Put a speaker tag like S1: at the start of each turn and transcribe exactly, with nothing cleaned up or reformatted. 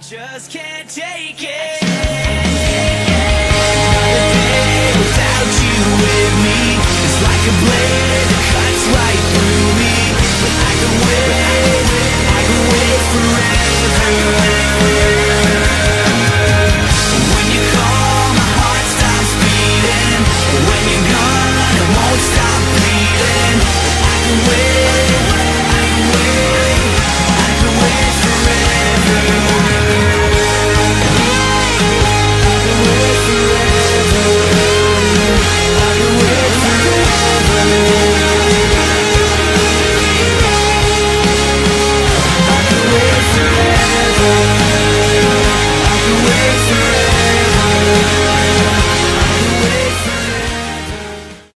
S1: just can't take it. Another day without you with me. It's like a blade that cuts right through me. But I can wait.